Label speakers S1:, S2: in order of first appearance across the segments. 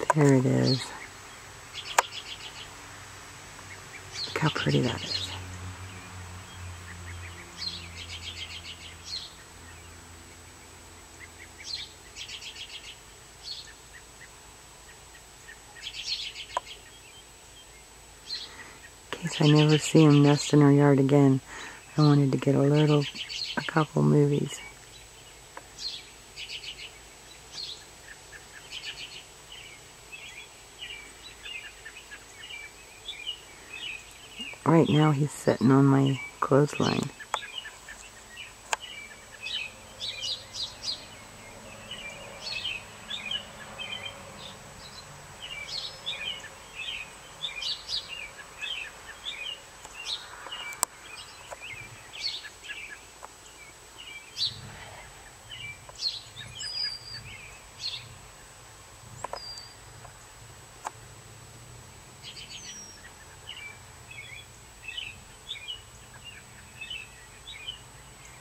S1: There it is. Look how pretty that is. In case I never see him nest in our yard again, I wanted to get a couple movies. Right now he's sitting on my clothesline.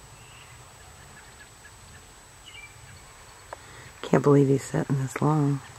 S1: Can't believe he's sitting this long.